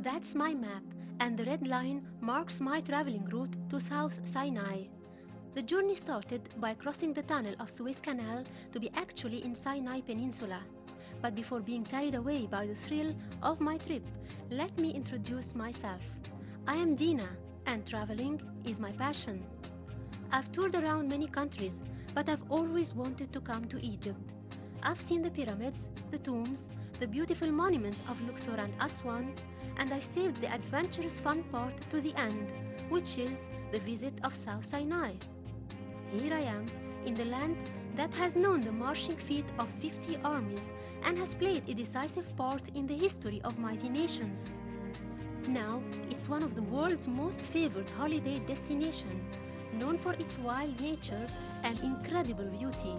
That's my map, and the red line marks my traveling route to South Sinai. The journey started by crossing the tunnel of Suez Canal to be actually in Sinai Peninsula. But before being carried away by the thrill of my trip, let me introduce myself. I am Deena, and traveling is my passion. I've toured around many countries, but I've always wanted to come to Egypt. I've seen the pyramids, the tombs, the beautiful monuments of Luxor and Aswan, and I saved the adventurous fun part to the end, which is the visit of South Sinai. Here I am, in the land that has known the marching feet of 50 armies and has played a decisive part in the history of mighty nations. Now, it's one of the world's most favored holiday destinations, known for its wild nature and incredible beauty.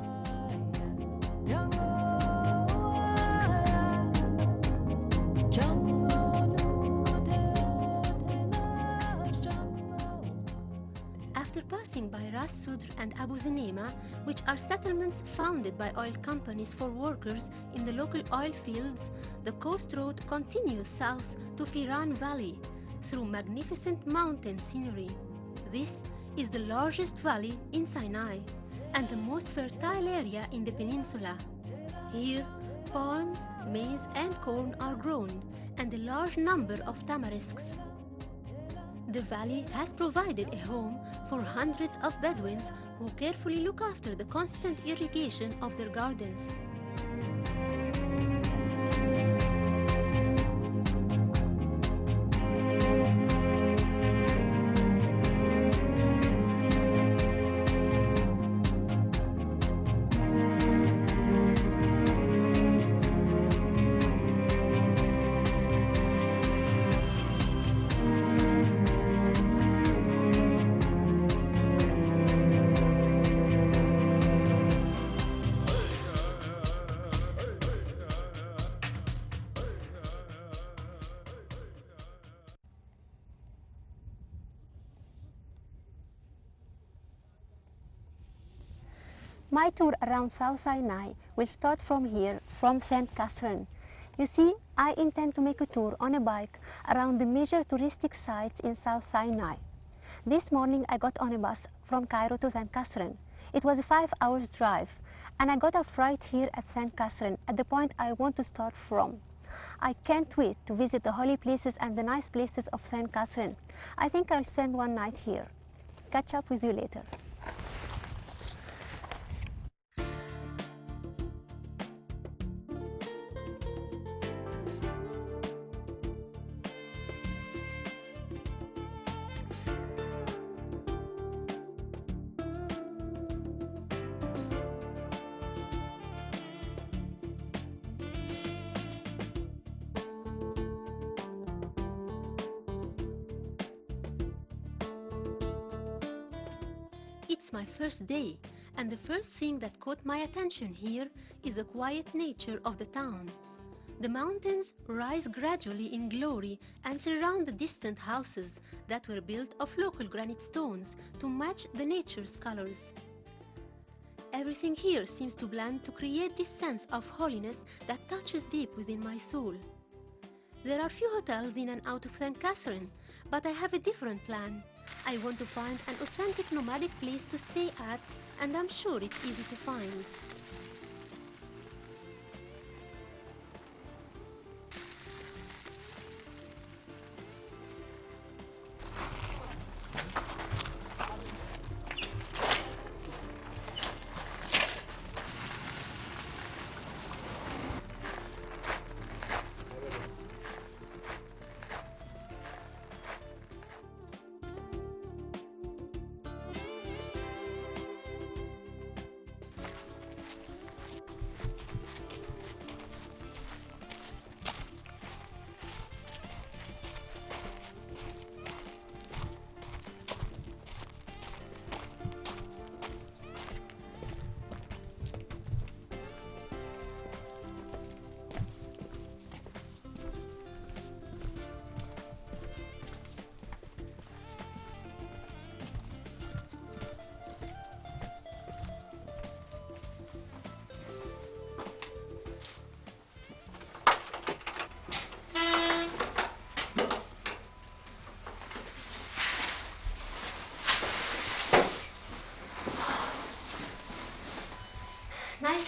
After passing by Ras Sudr and Abu Zinema, which are settlements founded by oil companies for workers in the local oil fields, the coast road continues south to Firan Valley through magnificent mountain scenery. This is the largest valley in Sinai and the most fertile area in the peninsula. Here, palms, maize and corn are grown, and a large number of tamarisks. The valley has provided a home for hundreds of Bedouins who carefully look after the constant irrigation of their gardens. My tour around South Sinai will start from here, from St. Catherine. You see, I intend to make a tour on a bike around the major touristic sites in South Sinai. This morning I got on a bus from Cairo to St. Catherine. It was a 5-hour drive, and I got off right here at St. Catherine, at the point I want to start from. I can't wait to visit the holy places and the nice places of St. Catherine. I think I'll spend one night here. Catch up with you later. It's my first day, and the first thing that caught my attention here is the quiet nature of the town. The mountains rise gradually in glory and surround the distant houses that were built of local granite stones to match the nature's colors. Everything here seems to blend to create this sense of holiness that touches deep within my soul. There are few hotels in and out of St. Catherine, but I have a different plan. I want to find an authentic nomadic place to stay at, and I'm sure it's easy to find.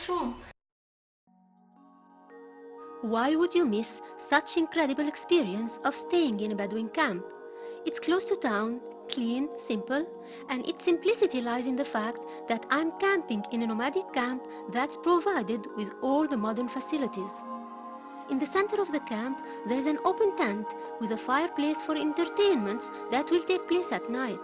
this room. Why would you miss such incredible experience of staying in a Bedouin camp? It's close to town, clean, simple, and its simplicity lies in the fact that I'm camping in a nomadic camp that's provided with all the modern facilities. In the center of the camp, there is an open tent with a fireplace for entertainments that will take place at night.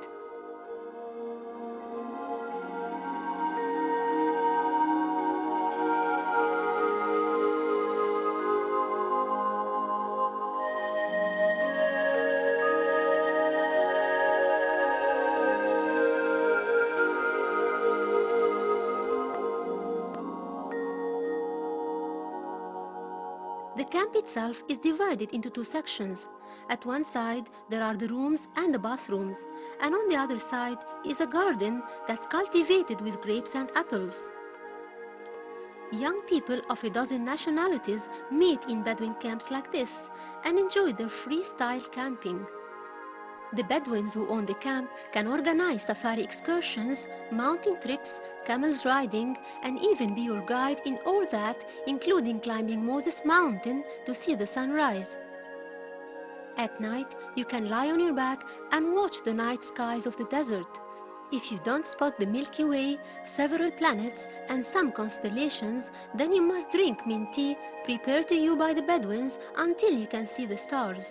The camp itself is divided into two sections. At one side, there are the rooms and the bathrooms, and on the other side is a garden that's cultivated with grapes and apples. Young people of a dozen nationalities meet in Bedouin camps like this and enjoy their freestyle camping. The Bedouins who own the camp can organize safari excursions, mountain trips, camels riding, and even be your guide in all that, including climbing Moses Mountain to see the sunrise. At night, you can lie on your back and watch the night skies of the desert. If you don't spot the Milky Way, several planets, and some constellations, then you must drink mint tea prepared to you by the Bedouins until you can see the stars.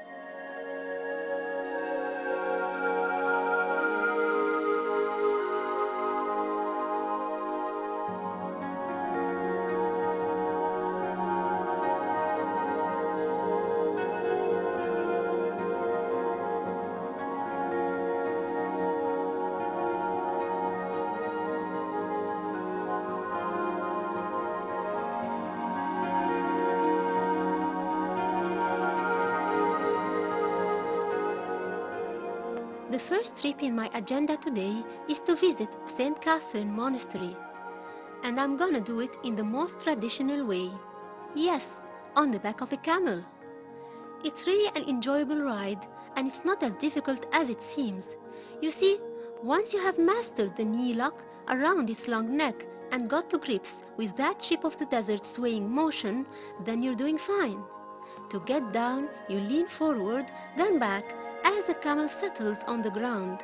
The first trip in my agenda today is to visit St. Catherine Monastery. And I'm gonna do it in the most traditional way. Yes, on the back of a camel. It's really an enjoyable ride, and it's not as difficult as it seems. You see, once you have mastered the knee lock around its long neck and got to grips with that ship of the desert swaying motion, then you're doing fine. To get down, you lean forward, then back, as the camel settles on the ground.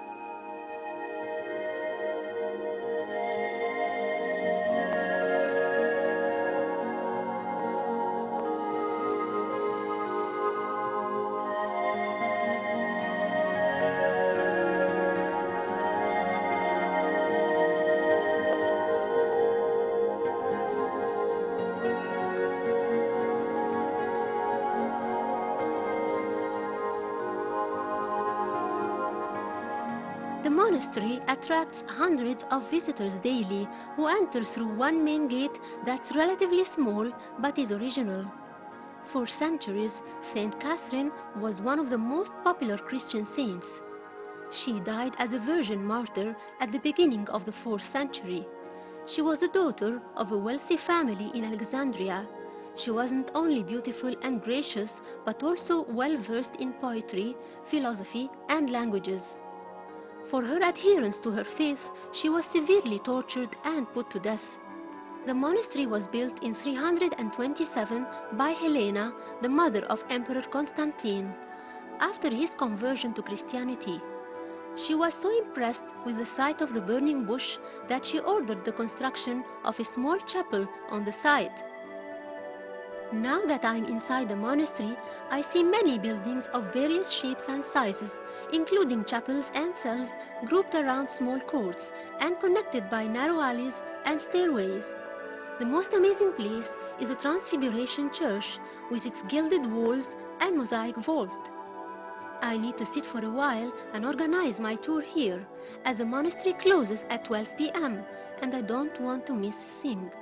The monastery attracts hundreds of visitors daily who enter through one main gate that's relatively small but is original. For centuries, Saint Catherine was one of the most popular Christian saints. She died as a virgin martyr at the beginning of the 4th century. She was the daughter of a wealthy family in Alexandria. She wasn't only beautiful and gracious, but also well-versed in poetry, philosophy, and languages. For her adherence to her faith, she was severely tortured and put to death. The monastery was built in 327 by Helena, the mother of Emperor Constantine, after his conversion to Christianity. She was so impressed with the sight of the burning bush that she ordered the construction of a small chapel on the site. Now that I'm inside the monastery, I see many buildings of various shapes and sizes, including chapels and cells grouped around small courts and connected by narrow alleys and stairways. The most amazing place is the Transfiguration Church with its gilded walls and mosaic vault. I need to sit for a while and organize my tour here, as the monastery closes at 12 p.m. and I don't want to miss a thing.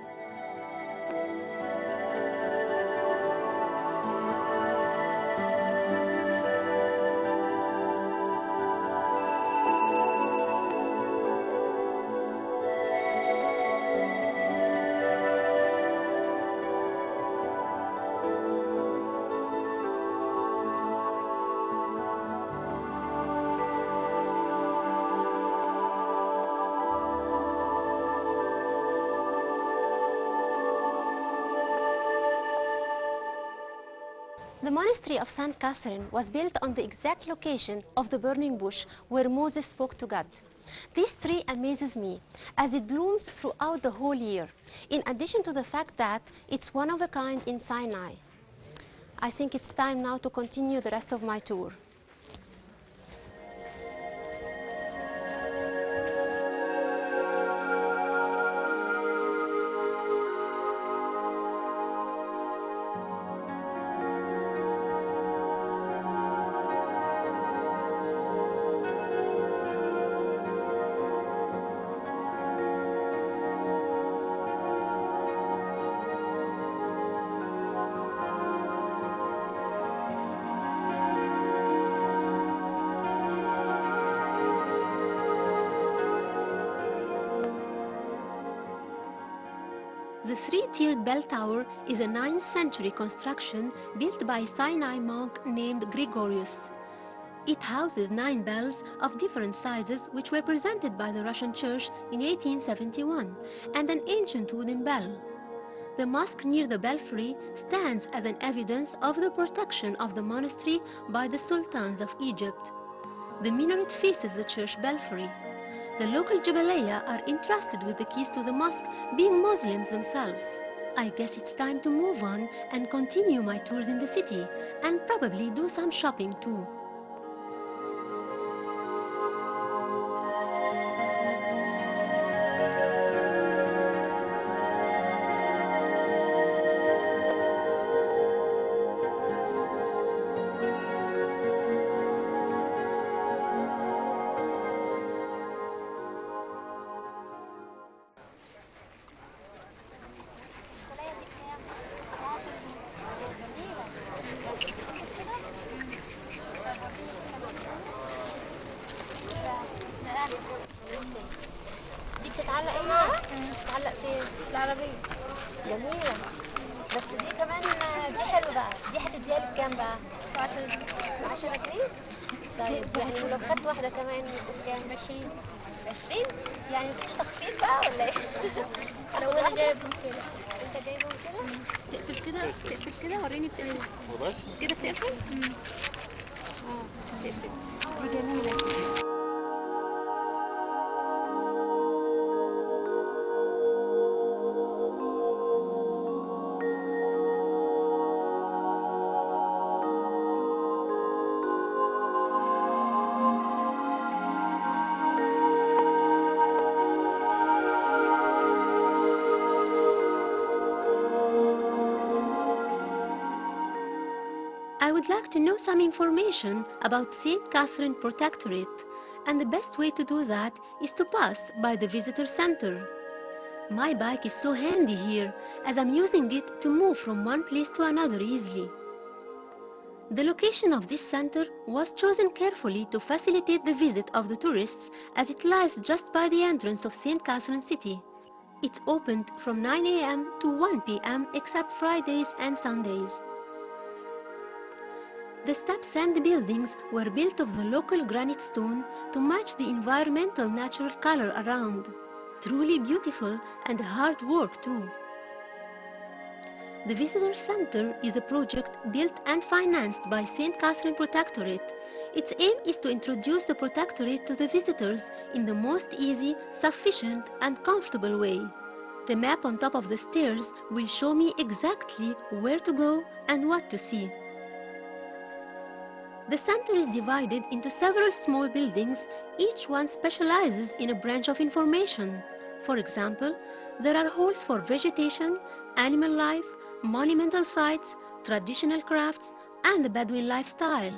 The monastery of St. Catherine was built on the exact location of the burning bush where Moses spoke to God. This tree amazes me as it blooms throughout the whole year, in addition to the fact that it's one of a kind in Sinai. I think it's time now to continue the rest of my tour. The three-tiered bell tower is a 9th century construction built by a Sinai monk named Gregorius. It houses 9 bells of different sizes which were presented by the Russian Church in 1871 and an ancient wooden bell. The mosque near the belfry stands as an evidence of the protection of the monastery by the sultans of Egypt. The minaret faces the church belfry. The local Jebeleya are entrusted with the keys to the mosque, being Muslims themselves. I guess it's time to move on and continue my tours in the city, and probably do some shopping too. دي بتتعلق هنا؟ بتتعلق فين؟ العربية. جميلة. بس دي كمان دي حلوة بقى. دي هتديها لي بكام بقى؟ 10 جنيه؟ طيب يعني ولو خدت واحدة كمان بكام؟ 20. يعني مفيش تخفيض بقى ولا ايه؟ لو انا جايبهم كده. انت جايبهم كده؟ تقفل كده؟ تقفل كده؟ وريني بتقفل. وبس؟ كده بتقفل؟ بتقفل. دي جميلة. I would like to know some information about St. Catherine Protectorate, and the best way to do that is to pass by the visitor center. My bike is so handy here, as I'm using it to move from one place to another easily. The location of this center was chosen carefully to facilitate the visit of the tourists, as it lies just by the entrance of St. Catherine City. It's opened from 9 a.m. to 1 p.m. except Fridays and Sundays. The steps and the buildings were built of the local granite stone to match the environmental natural color around. Truly beautiful and hard work too. The Visitor Center is a project built and financed by St. Catherine Protectorate. Its aim is to introduce the Protectorate to the visitors in the most easy, sufficient and comfortable way. The map on top of the stairs will show me exactly where to go and what to see. The center is divided into several small buildings, each one specializes in a branch of information. For example, there are halls for vegetation, animal life, monumental sites, traditional crafts, and the Bedouin lifestyle.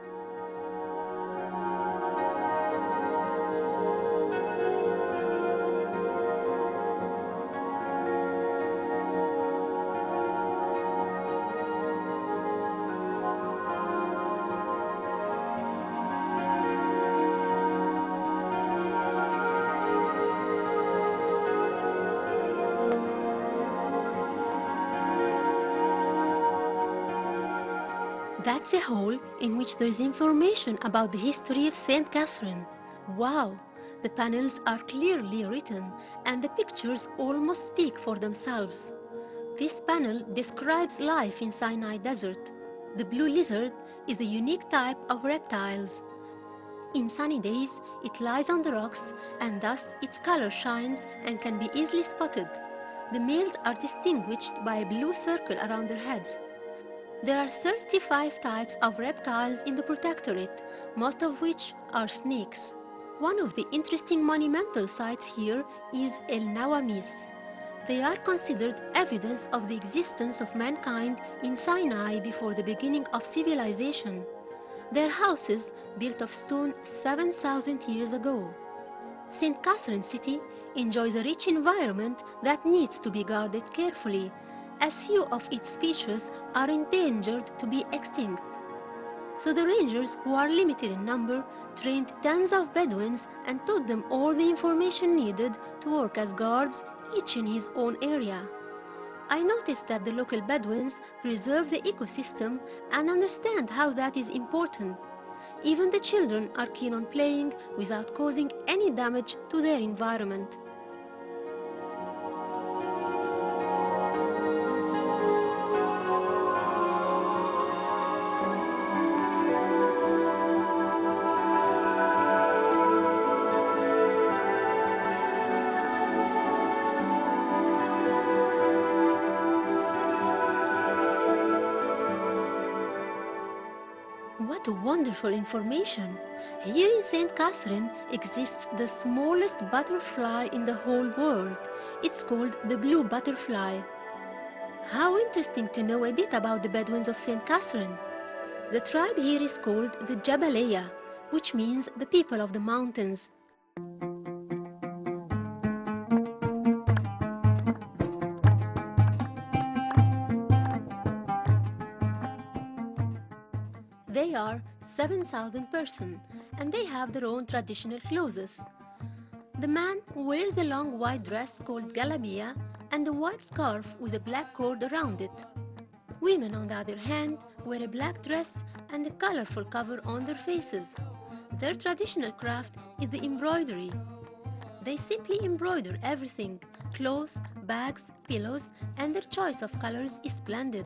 That's a hall in which there is information about the history of St. Catherine. Wow! The panels are clearly written and the pictures almost speak for themselves. This panel describes life in Sinai desert. The blue lizard is a unique type of reptiles. In sunny days, it lies on the rocks and thus its color shines and can be easily spotted. The males are distinguished by a blue circle around their heads. There are 35 types of reptiles in the protectorate, most of which are snakes. One of the interesting monumental sites here is El Nawamis. They are considered evidence of the existence of mankind in Sinai before the beginning of civilization. Their houses built of stone 7,000 years ago. St. Catherine City enjoys a rich environment that needs to be guarded carefully, as few of its species are endangered to be extinct. So the rangers, who are limited in number, trained tens of Bedouins and taught them all the information needed to work as guards, each in his own area. I noticed that the local Bedouins preserve the ecosystem and understand how that is important. Even the children are keen on playing without causing any damage to their environment. What wonderful information! Here in St. Catherine exists the smallest butterfly in the whole world. It's called the blue butterfly. How interesting to know a bit about the Bedouins of St. Catherine. The tribe here is called the Jabaleya, which means the people of the mountains. They are 7,000 persons, and they have their own traditional clothes. The man wears a long white dress called galabia and a white scarf with a black cord around it. Women, on the other hand, wear a black dress and a colorful cover on their faces. Their traditional craft is the embroidery. They simply embroider everything: clothes, bags, pillows, and their choice of colors is splendid.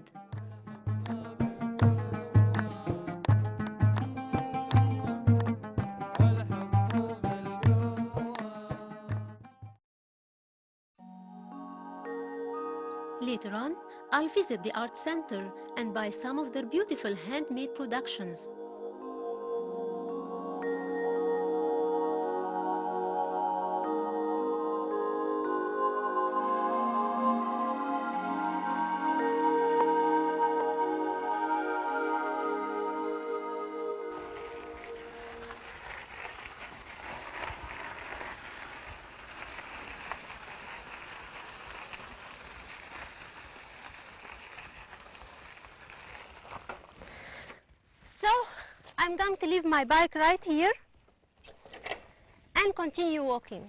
Later on, I'll visit the art center and buy some of their beautiful handmade productions. So, I'm going to leave my bike right here and continue walking.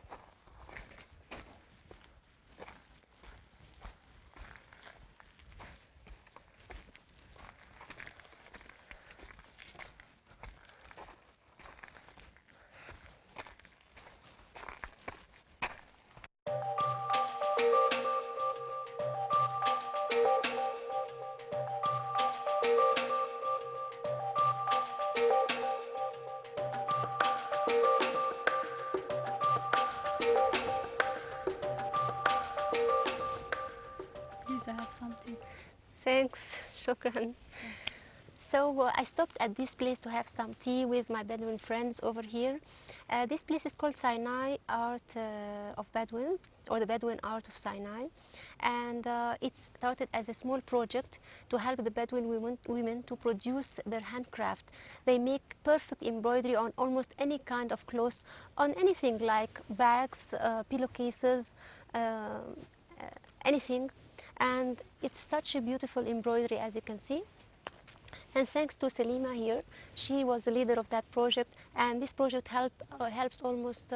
I have something. Thanks, shukran. So I stopped at this place to have some tea with my Bedouin friends over here. This place is called Sinai Art of Bedouins, or the Bedouin Art of Sinai. And it started as a small project to help the Bedouin women to produce their handcraft. They make perfect embroidery on almost any kind of clothes, on anything like bags, pillowcases, anything. And it's such a beautiful embroidery, as you can see. And thanks to Selima here, she was the leader of that project, and this project helps almost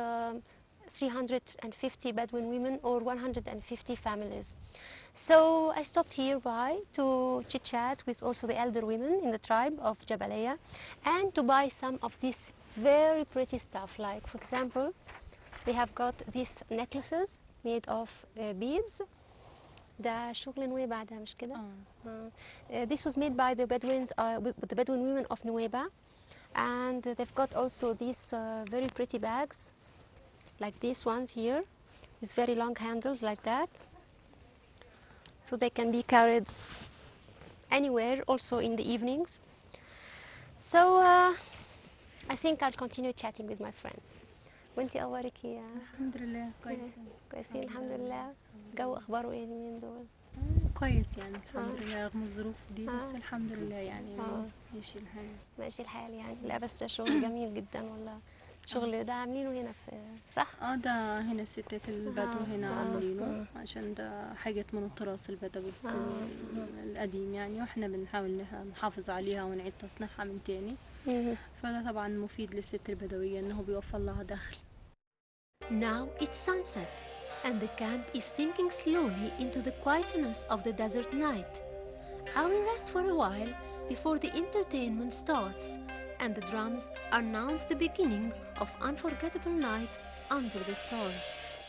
350 Bedouin women, or 150 families. So I stopped here to chit-chat with also the elder women in the tribe of Jabaleya, and to buy some of this very pretty stuff. Like, for example, they have got these necklaces made of beads. ده شغل نويبع ده مش كده؟ This was made by the Bedouins, the Bedouin women of Nueva, and they've got also these very pretty bags, like these ones here, with very long handles like that, so they can be carried anywhere, also in the evenings. So I think I'll continue chatting with my friend. وانتي اخبارك ايه؟ الحمد لله كويسة. كويسين الحمد لله. الجو اخباره ايه اليومين دول؟ كويس يعني الحمد لله رغم الظروف دي، بس الحمد لله يعني ماشي الحال. ماشي الحال يعني. لا بس شغل جميل جدا والله. شغل ده عاملينه هنا في صح؟ ده هنا الستات البدو هنا عاملينه عشان ده حاجات من التراث البدوي القديم يعني، واحنا بنحاول نحافظ عليها ونعيد تصنيعها من تاني. فده طبعا مفيد للست البدوية انه بيوفر لها دخل. Now it's sunset and the camp is sinking slowly into the quietness of the desert night. I will rest for a while before the entertainment starts and the drums announce the beginning of unforgettable night under the stars.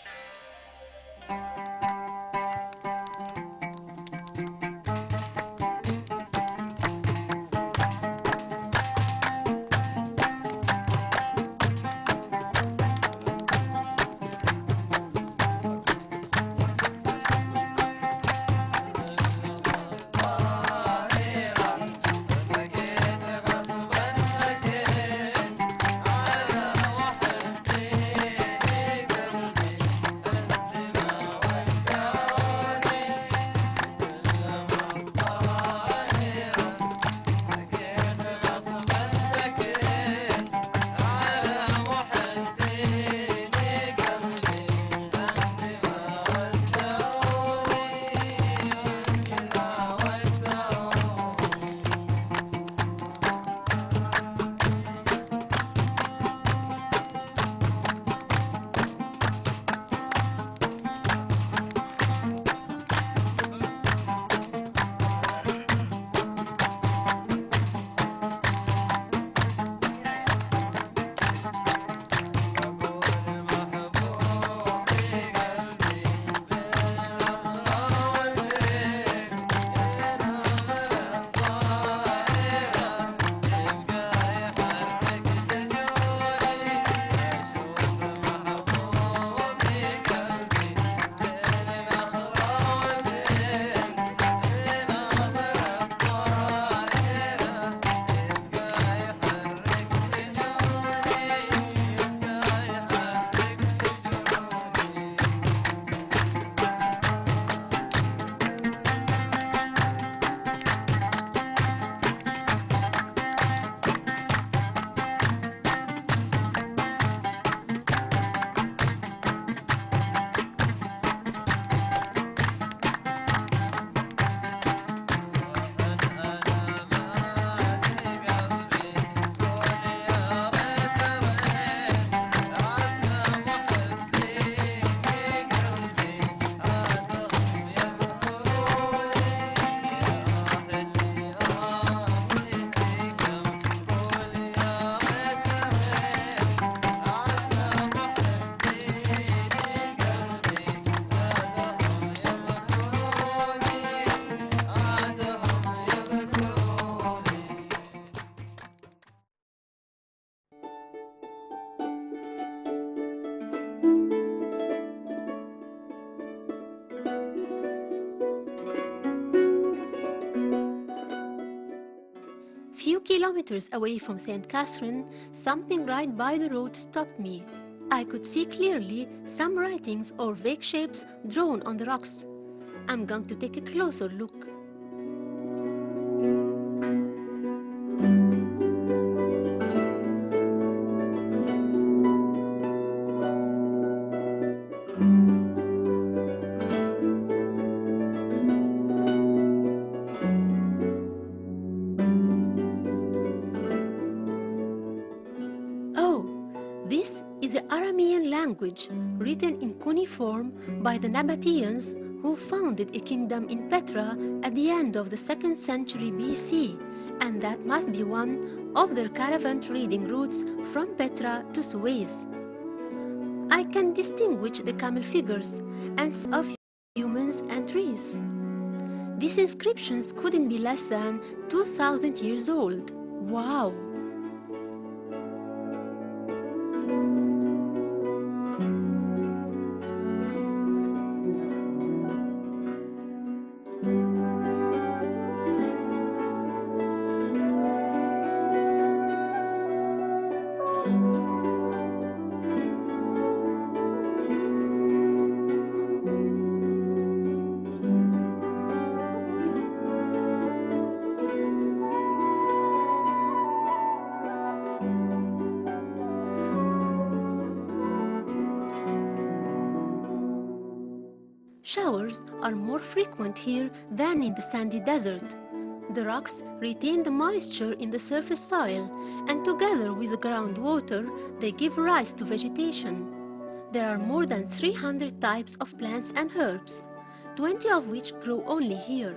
Few kilometers away from St. Catherine, something right by the road stopped me. I could see clearly some writings or vague shapes drawn on the rocks. I'm going to take a closer look. This is the Aramean language written in cuneiform by the Nabateans who founded a kingdom in Petra at the end of the 2nd century BC, and that must be one of their caravan trading routes from Petra to Suez. I can distinguish the camel figures and of humans and trees. These inscriptions couldn't be less than 2,000 years old. Wow! Showers are more frequent here than in the sandy desert. The rocks retain the moisture in the surface soil, and together with the groundwater, they give rise to vegetation. There are more than 300 types of plants and herbs, 20 of which grow only here.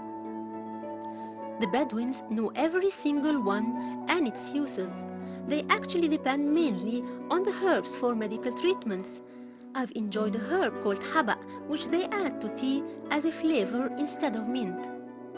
The Bedouins know every single one and its uses. They actually depend mainly on the herbs for medical treatments. I've enjoyed a herb called haba, which they add to tea as a flavor instead of mint.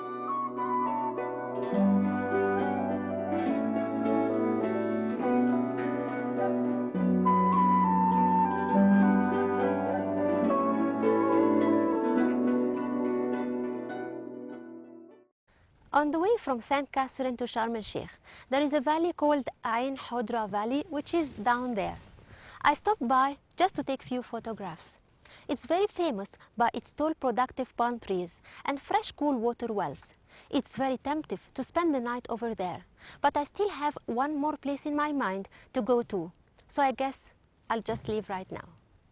On the way from St. Catherine to Sharm el-Sheikh, there is a valley called Ain Hodra Valley, which is down there. I stopped by just to take few photographs. It's very famous by its tall productive palm trees and fresh cool water wells. It's very tempting to spend the night over there, but I still have one more place in my mind to go to, so I guess I'll just leave right now.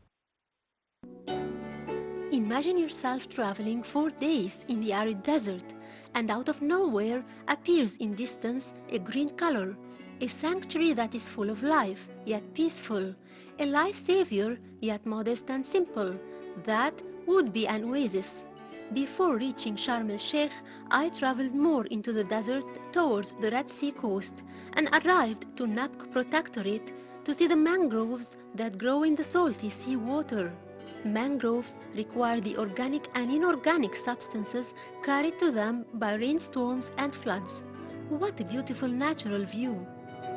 Imagine yourself traveling for days in the arid desert, and out of nowhere appears in distance a green color, a sanctuary that is full of life, yet peaceful, a life savior, yet modest and simple. That would be an oasis. Before reaching Sharm el-Sheikh, I traveled more into the desert towards the Red Sea coast and arrived to Nabq Protectorate to see the mangroves that grow in the salty sea water. Mangroves require the organic and inorganic substances carried to them by rainstorms and floods. What a beautiful natural view!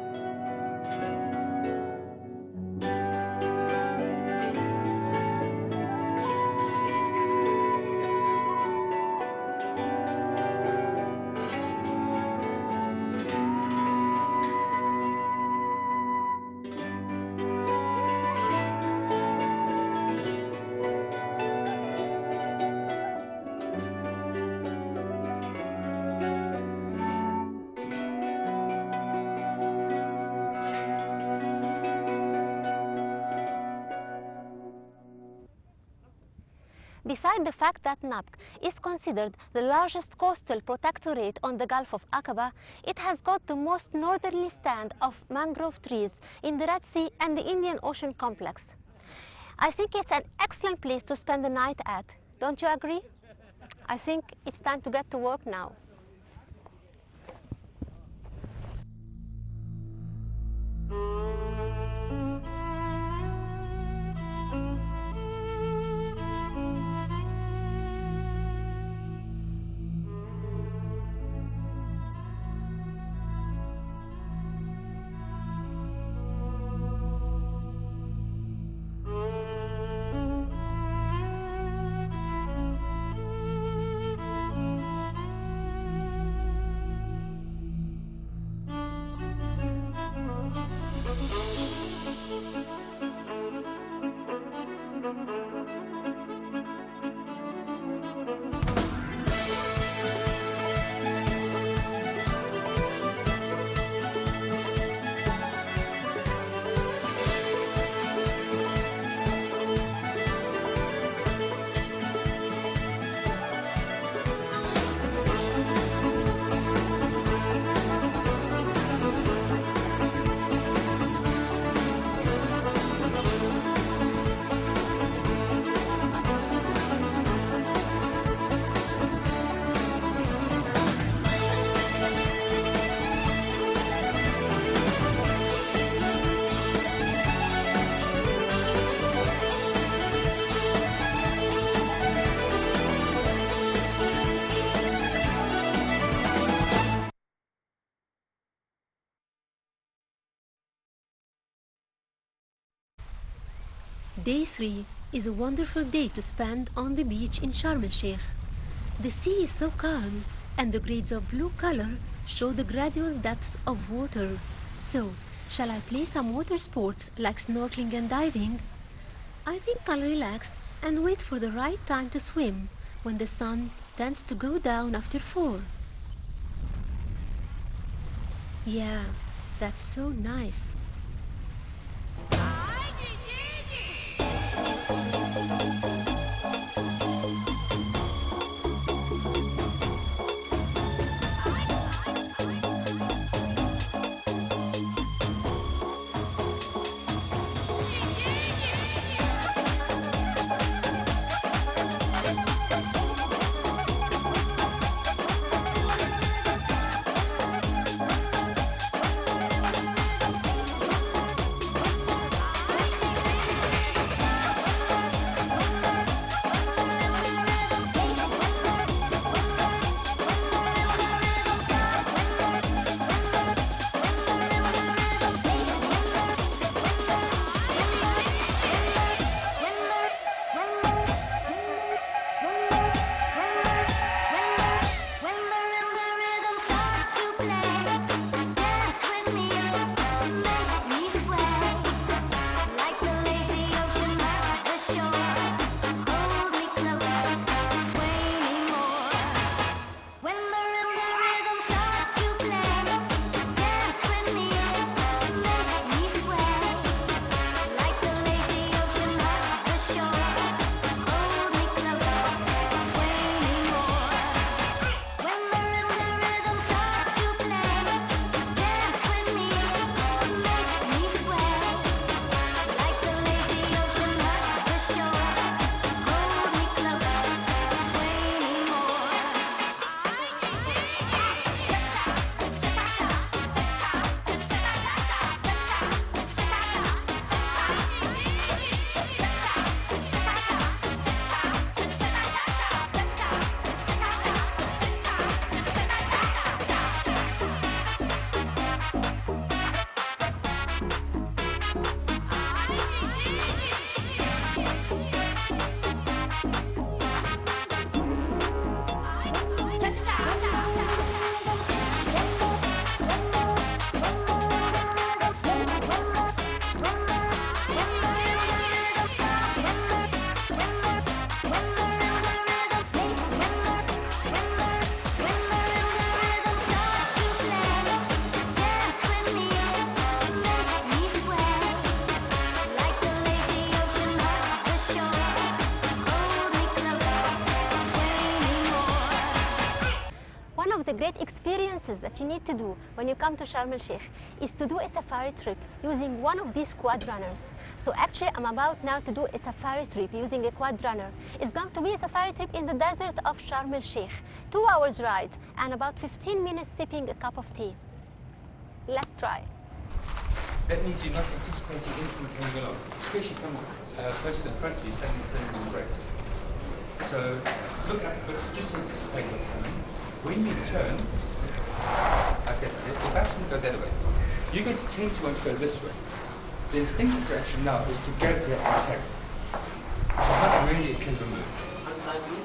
Beside the fact that Nabq is considered the largest coastal protectorate on the Gulf of Aqaba, it has got the most northerly stand of mangrove trees in the Red Sea and the Indian Ocean complex. I think it's an excellent place to spend the night at. Don't you agree? I think it's time to get to work now. Day 3 is a wonderful day to spend on the beach in Sharm el-Sheikh. The sea is so calm, and the grades of blue color show the gradual depths of water. So, shall I play some water sports like snorkeling and diving? I think I'll relax and wait for the right time to swim when the sun tends to go down after 4. Yeah, that's so nice. One of the great experiences that you need to do when you come to Sharm el-Sheikh is to do a safari trip using one of these quad runners. So actually I'm about now to do a safari trip using a quad runner. It's going to be a safari trip in the desert of Sharm el-Sheikh. 2 hours ride and about 15 minutes sipping a cup of tea. Let's try. That means you're not anticipating anything coming along, especially someone close to the front of you suddenly slamming on the brakes. So look up, but just anticipate what's coming. When you turn, like that, the back's going to go that way. You're going to tend to want to go this way. The instinctive reaction now is to grab that and tag. So how really it can be moved. Side, please.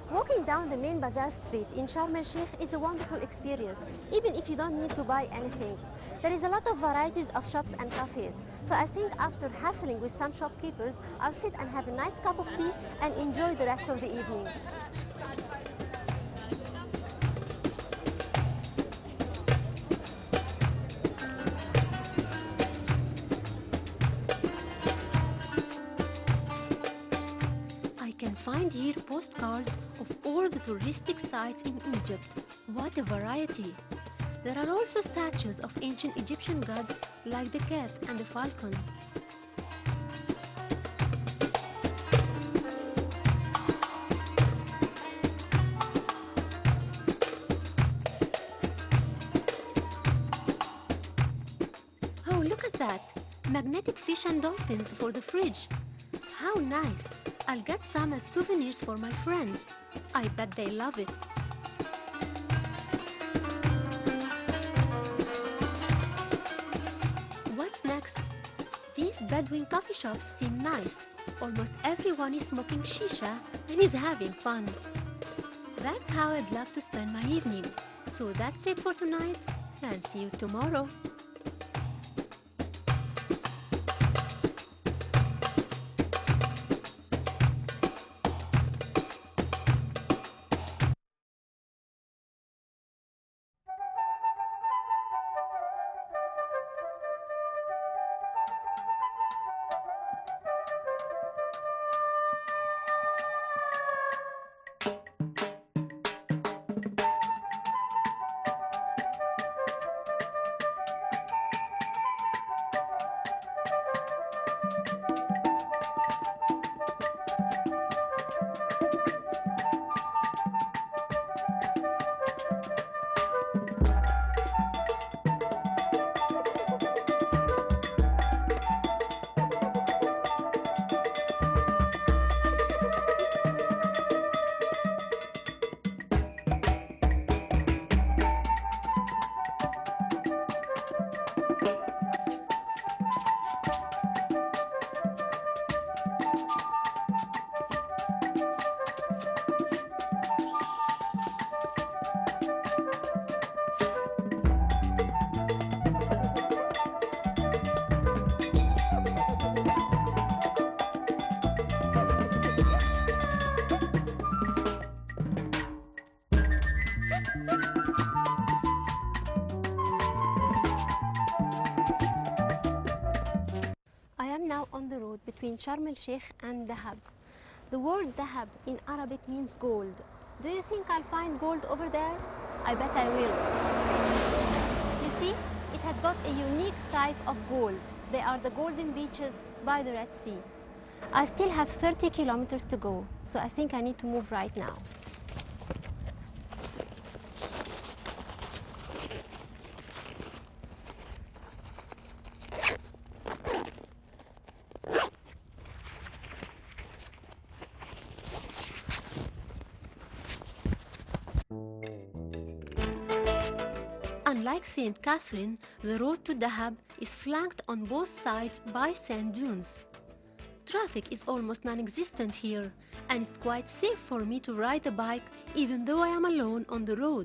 Walking down the main bazaar street in Sharm el-Sheikh is a wonderful experience, even if you don't need to buy anything. There is a lot of varieties of shops and cafes, so I think after hassling with some shopkeepers, I'll sit and have a nice cup of tea and enjoy the rest of the evening. I can find here postcards of all the touristic sites in Egypt. What a variety! There are also statues of ancient Egyptian gods like the cat and the falcon. Oh, look at that! Magnetic fish and dolphins for the fridge. How nice! I'll get some as souvenirs for my friends. I bet they love it. What's next? These Bedouin coffee shops seem nice. Almost everyone is smoking shisha and is having fun. That's how I'd love to spend my evening. So that's it for tonight, and see you tomorrow. On the road between Sharm el-Sheikh and Dahab. The word Dahab in Arabic means gold. Do you think I'll find gold over there? I bet I will. You see, it has got a unique type of gold. They are the golden beaches by the Red Sea. I still have 30 kilometers to go, so I think I need to move right now. Unlike St. Catherine, the road to Dahab is flanked on both sides by sand dunes. Traffic is almost non-existent here, and it's quite safe for me to ride a bike even though I am alone on the road.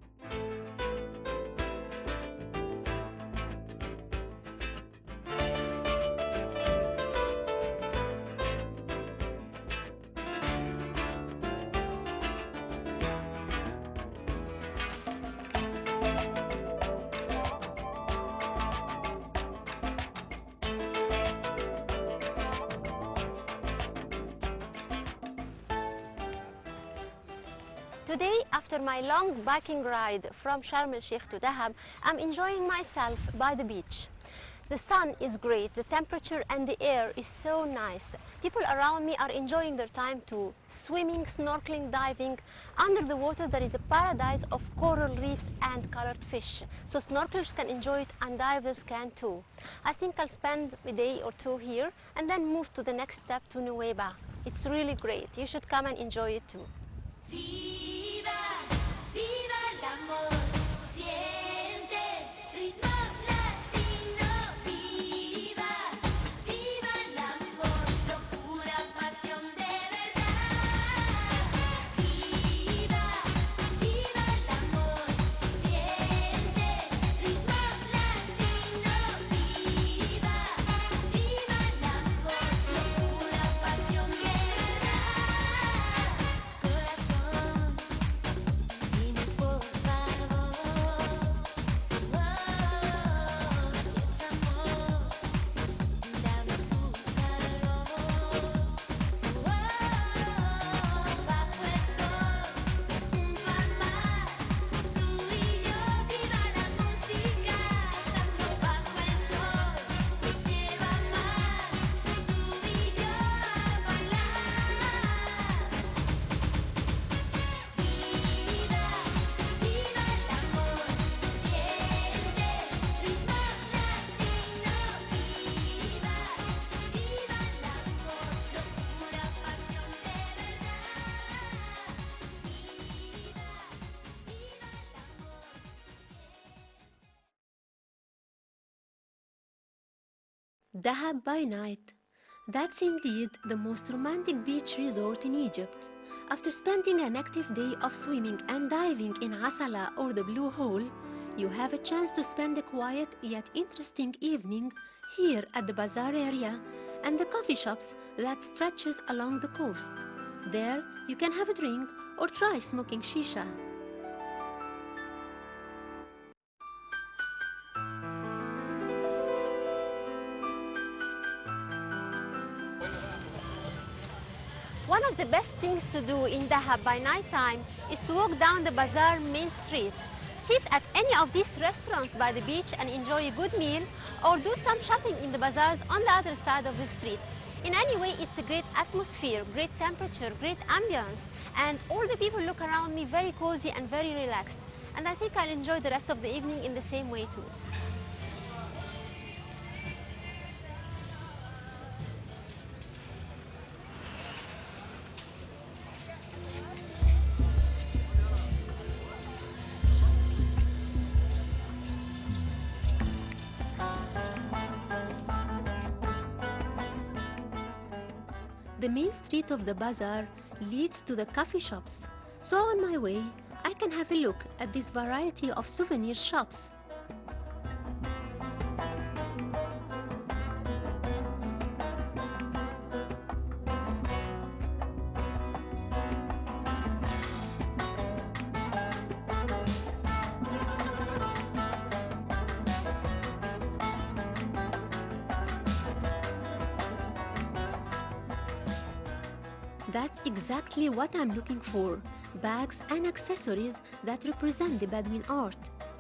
Today, after my long biking ride from Sharm el-Sheikh to Dahab, I'm enjoying myself by the beach. The sun is great, the temperature and the air is so nice. People around me are enjoying their time too. Swimming, snorkeling, diving. Under the water there is a paradise of coral reefs and colored fish. So snorkelers can enjoy it and divers can too. I think I'll spend a day or two here and then move to the next step to Nuweiba. It's really great. You should come and enjoy it too. Viva, viva el amor, siente ritmo latino. Viva, viva el amor, locura, pasión de verdad. Dahab by night. That's indeed the most romantic beach resort in Egypt. After spending an active day of swimming and diving in Asala or the Blue Hole, you have a chance to spend a quiet yet interesting evening here at the bazaar area and the coffee shops that stretches along the coast. There, you can have a drink or try smoking shisha. One of the best things to do in Dahab by night time is to walk down the bazaar main street. Sit at any of these restaurants by the beach and enjoy a good meal, or do some shopping in the bazaars on the other side of the streets. In any way, it's a great atmosphere, great temperature, great ambience, and all the people look around me very cozy and very relaxed. And I think I'll enjoy the rest of the evening in the same way too. The main street of the bazaar leads to the coffee shops. So on my way, I can have a look at this variety of souvenir shops. That's exactly what I'm looking for, bags and accessories that represent the Bedouin art.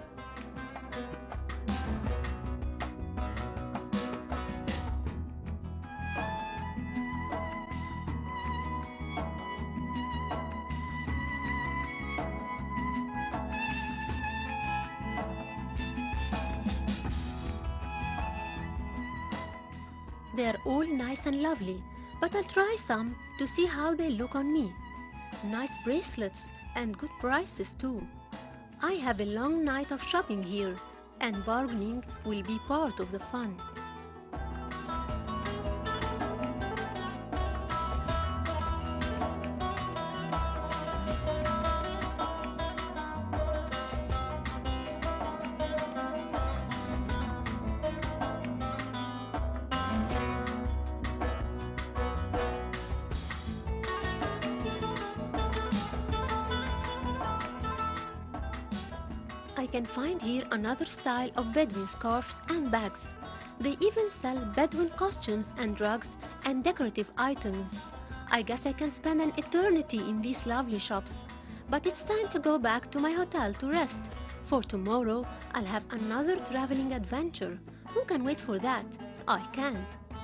They're all nice and lovely, but I'll try some to see how they look on me. Nice bracelets and good prices too. I have a long night of shopping here, and bargaining will be part of the fun. I can find here another style of Bedouin scarves and bags. They even sell Bedouin costumes and rugs and decorative items. I guess I can spend an eternity in these lovely shops. But it's time to go back to my hotel to rest. For tomorrow, I'll have another traveling adventure. Who can wait for that? I can't.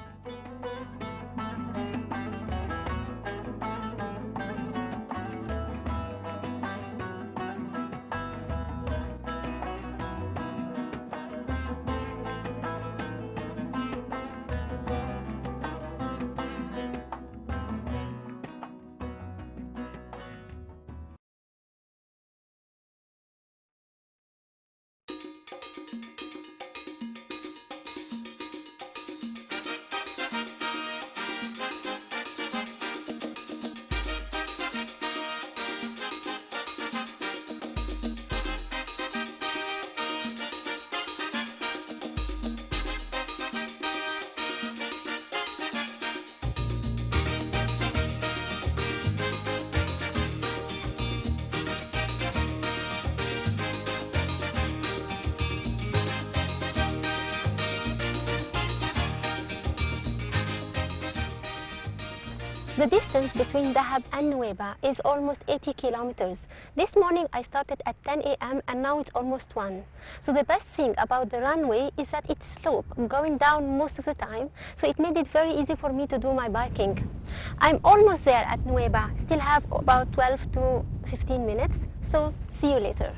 The distance between Dahab and Nuweiba is almost 80 kilometers. This morning I started at 10 a.m. and now it's almost 1. So the best thing about the runway is that it's slope, going down most of the time, so it made it very easy for me to do my biking. I'm almost there at Nuweiba, still have about 12 to 15 minutes, so see you later.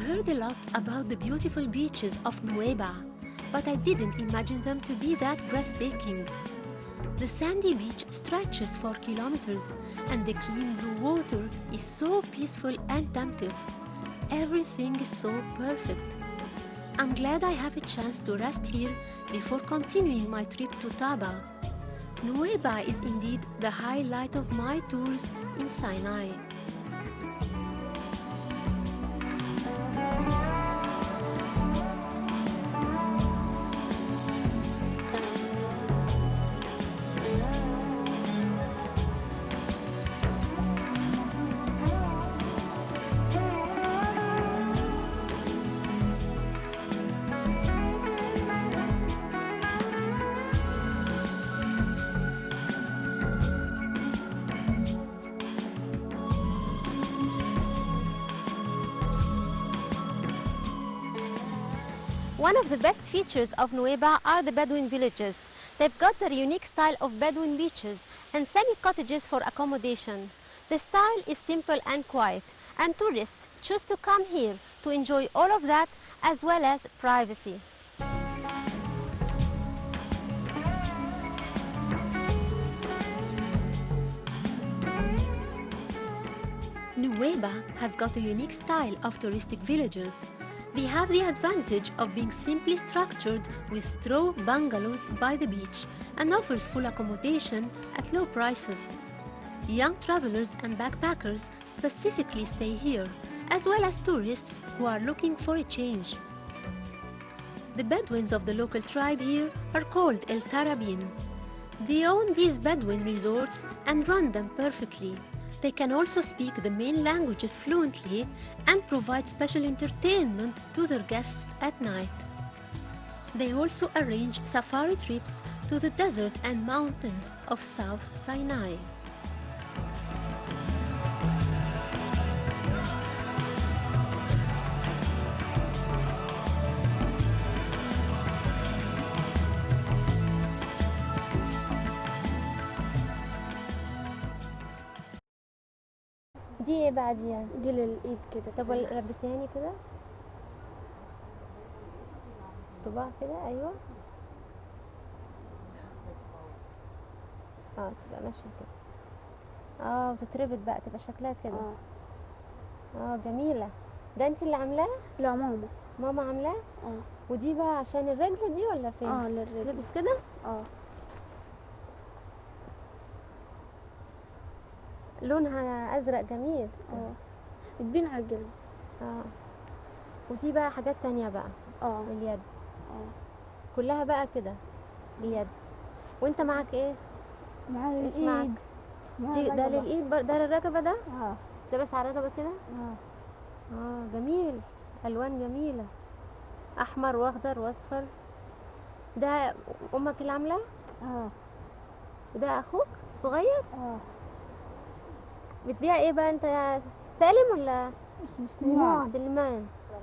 heard a lot about the beautiful beaches of Nuweiba, but I didn't imagine them to be that breathtaking. The sandy beach stretches for kilometers, and the clean blue water is so peaceful and tempting. Everything is so perfect. I'm glad I have a chance to rest here before continuing my trip to Taba. Nuweiba is indeed the highlight of my tours in Sinai. One of the best features of Nuweiba are the Bedouin villages. They've got their unique style of Bedouin beaches and semi-cottages for accommodation. The style is simple and quiet, and tourists choose to come here to enjoy all of that as well as privacy. Nuweiba has got a unique style of touristic villages. They have the advantage of being simply structured with straw bungalows by the beach and offers full accommodation at low prices. Young travelers and backpackers specifically stay here, as well as tourists who are looking for a change. The Bedouins of the local tribe here are called El Tarabin. They own these Bedouin resorts and run them perfectly. They can also speak the main languages fluently and provide special entertainment to their guests at night. They also arrange safari trips to the desert and mountains of South Sinai. دي ايه بقى دي يعني؟ دي للايد كده. طب لبسيهاني كده الصباع كده. ايوه تبقى ماشيه كده وتتربط بقى تبقى شكلها كده. جميله. ده انت اللي عاملاها؟ لا ماما عاملاها. ودي بقى عشان الرجل دي ولا فين؟ للرجل. تلبس كده. لونها ازرق جميل. بتبين على الجلد. ودي بقى حاجات تانية بقى باليد. كلها بقى كده باليد. وانت معك ايه؟ معايا ايش معك؟ ده للايد ده للرقبه ده؟ ده بس على الرقبه كده. جميل. الوان جميله، احمر واخضر واصفر. ده امك اللي عاملاه؟ وده اخوك الصغير؟ بتبيع ايه بقى انت يا سالم ولا اسمه سليمان؟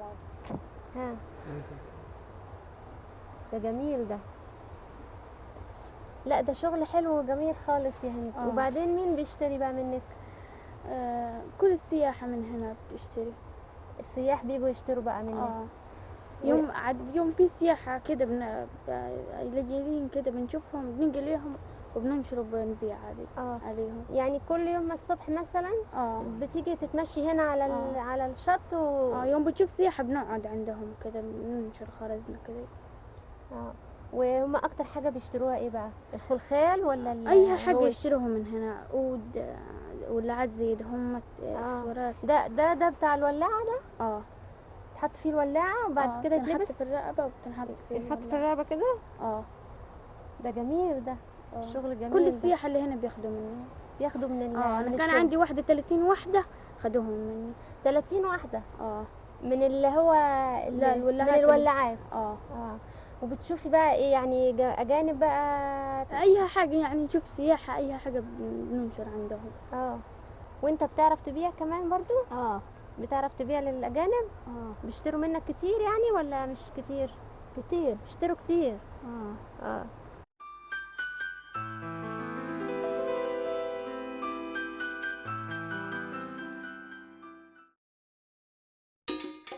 ده جميل ده. لا ده شغل حلو وجميل خالص يا هند. وبعدين مين بيشتري بقى منك؟ كل السياحة من هنا بتشتري. السياح بيجوا يشتروا بقى منك؟ يوم في سياحة كده لاجئين كده بنشوفهم بننقل ليهم وبننشر وبنبيع عليهم. يعني كل يوم الصبح مثلا بتيجي تتمشي هنا على الشط يوم بتشوف سياحة بنقعد عندهم كده بننشر خرزنا كده. وهم اكتر حاجة بيشتروها ايه بقى؟ الخلخال ولا اي حاجة يشتروها من هنا؟ عود ولعات زي هم اسورات. ده بتاع الولاعة ده؟ تحط فيه الولاعة وبعد كده تلبس في الرقبة وبتنحط فيه. بنحط في الرقبة كده. ده جميل ده. شغل جميل. كل السياحة اللي هنا بياخدوا مني. انا كان عندي 30 وحدة خدوهم مني. 30 واحدة؟ من اللي هو من الولاعات. وبتشوفي بقى ايه يعني اجانب بقى؟ اي حاجة يعني نشوف سياحة اي حاجة بننشر عندهم. وانت بتعرف تبيع كمان برضو؟ بتعرف تبيع للاجانب؟ بيشتروا منك كتير يعني ولا مش كتير؟ كتير. بيشتروا كتير.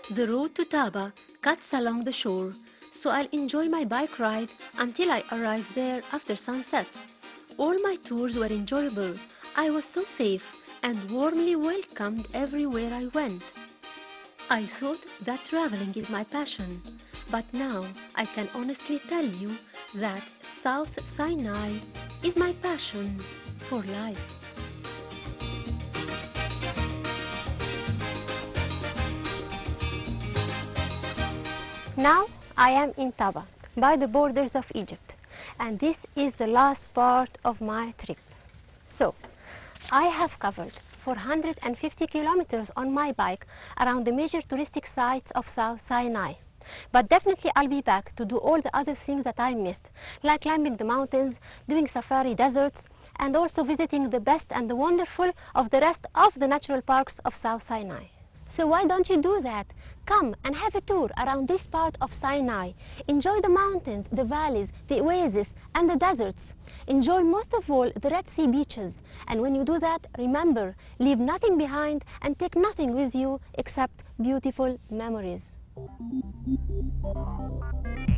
The road to Taba cuts along the shore, so I'll enjoy my bike ride until I arrive there after sunset. All my tours were enjoyable. I was so safe and warmly welcomed everywhere I went. I thought that traveling is my passion, but now I can honestly tell you that South Sinai is my passion for life. Now I am in Taba, by the borders of Egypt, and this is the last part of my trip. So, I have covered 450 kilometers on my bike around the major touristic sites of South Sinai. But definitely I'll be back to do all the other things that I missed, like climbing the mountains, doing safari deserts, and also visiting the best and the wonderful of the rest of the natural parks of South Sinai. So why don't you do that? Come and have a tour around this part of Sinai. Enjoy the mountains, the valleys, the oases, and the deserts. Enjoy most of all the Red Sea beaches. And when you do that, remember, leave nothing behind and take nothing with you except beautiful memories.